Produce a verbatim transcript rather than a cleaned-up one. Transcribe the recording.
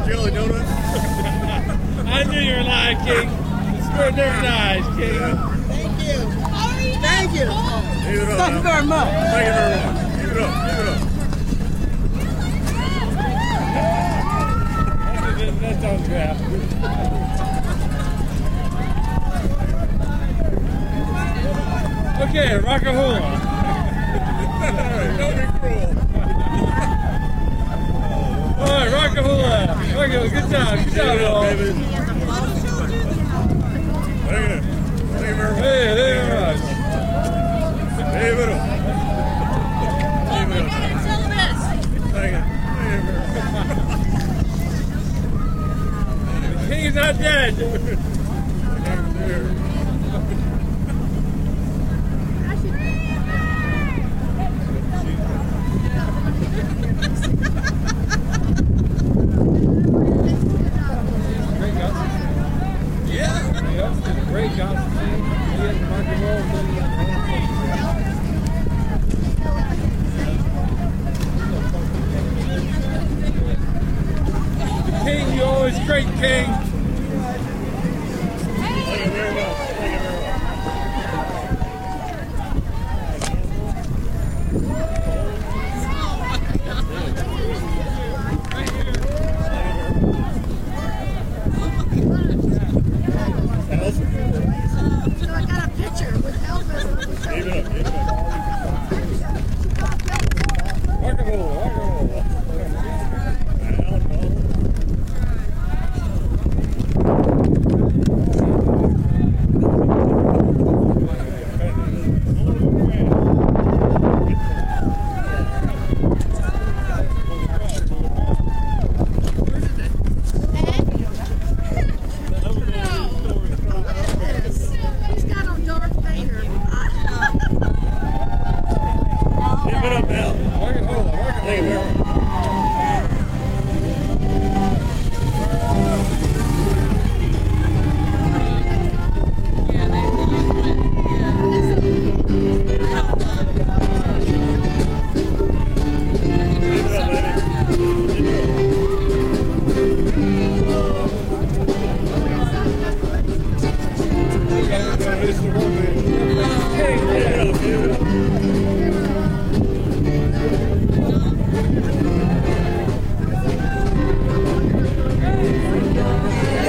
jelly donuts. I knew you were lying, King. The spirit never dies, King. Thank you. Thank you. Leave it up. Thank you very much. Thank you very much. Leave it up. Leave it up. That's autograph. Okay, rock-a-hula. Alright, don't be cruel. Alright, rock-a-hula. Rock-a-hula. Good job. Good job, y'all. Thank you. Thank you very much. Hey, thank you very much. Leave it up. Leave it up. Thank you. The king is not dead. Great gospel scene. He had the rock and roll. The king, you always great, king. Thank you very much. Thank you very much. So I got a picture with Elvis. Leave it up. Leave it up. Rock and roll, rock and roll. Hey,